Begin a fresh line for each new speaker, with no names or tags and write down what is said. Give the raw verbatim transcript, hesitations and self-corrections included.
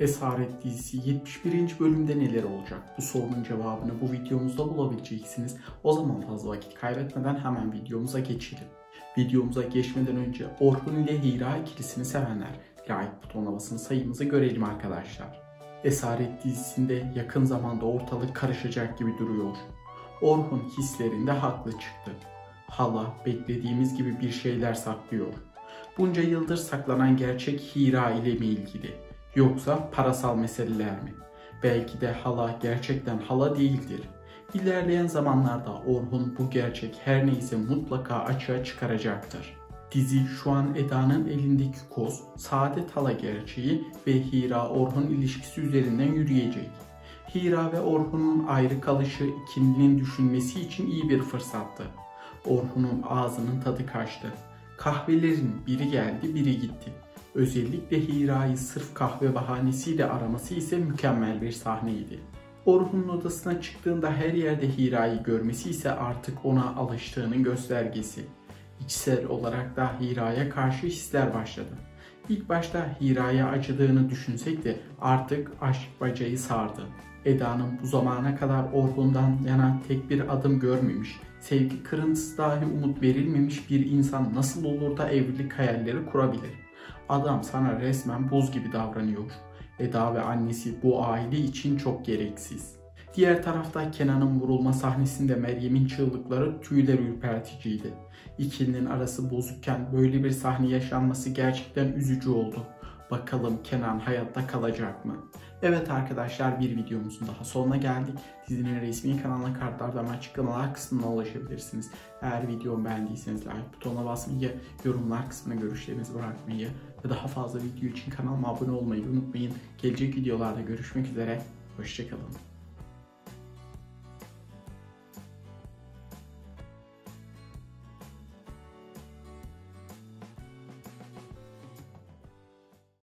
Esaret dizisi yetmiş birinci bölümde neler olacak? Bu sorunun cevabını bu videomuzda bulabileceksiniz. O zaman fazla vakit kaybetmeden hemen videomuza geçelim. Videomuza geçmeden önce Orhun ile Hira ikilisini sevenler like butonuna basın, sayımızı görelim arkadaşlar. Esaret dizisinde yakın zamanda ortalık karışacak gibi duruyor. Orhun hislerinde haklı çıktı. Hala beklediğimiz gibi bir şeyler saklıyor. Bunca yıldır saklanan gerçek Hira ile mi ilgili? Yoksa parasal meseleler mi? Belki de hala gerçekten hala değildir. İlerleyen zamanlarda Orhun bu gerçek her neyse mutlaka açığa çıkaracaktır. Dizi şu an Eda'nın elindeki koz, Saadet hala gerçeği ve Hira Orhun ilişkisi üzerinden yürüyecek. Hira ve Orhun'un ayrı kalışı ikilinin düşünmesi için iyi bir fırsattı. Orhun'un ağzının tadı kaçtı. Kahvelerin biri geldi, biri gitti. Özellikle Hira'yı sırf kahve bahanesiyle araması ise mükemmel bir sahneydi. Orhun'un odasına çıktığında her yerde Hira'yı görmesi ise artık ona alıştığının göstergesi. İçsel olarak da Hira'ya karşı hisler başladı. İlk başta Hira'ya acıdığını düşünsek de artık aşk bacayı sardı. Eda'nın bu zamana kadar Orhun'dan yana tek bir adım görmemiş, sevgi kırıntısı dahi umut verilmemiş bir insan nasıl olur da evlilik hayalleri kurabilir? Adam sana resmen buz gibi davranıyor. Eda ve annesi bu aile için çok gereksiz. Diğer tarafta Kenan'ın vurulma sahnesinde Meryem'in çığlıkları tüyler ürperticiydi. İkilinin arası bozukken böyle bir sahne yaşanması gerçekten üzücü oldu. Bakalım Kenan hayatta kalacak mı? Evet arkadaşlar, bir videomuzun daha sonuna geldik. Dizinin resmi kanalına kartlardan açıklamalar kısmına ulaşabilirsiniz. Eğer videomu beğendiyseniz like butonuna basmayı, yorumlar kısmına görüşlerinizi bırakmayı ve daha fazla video için kanalıma abone olmayı unutmayın. Gelecek videolarda görüşmek üzere. Hoşçakalın.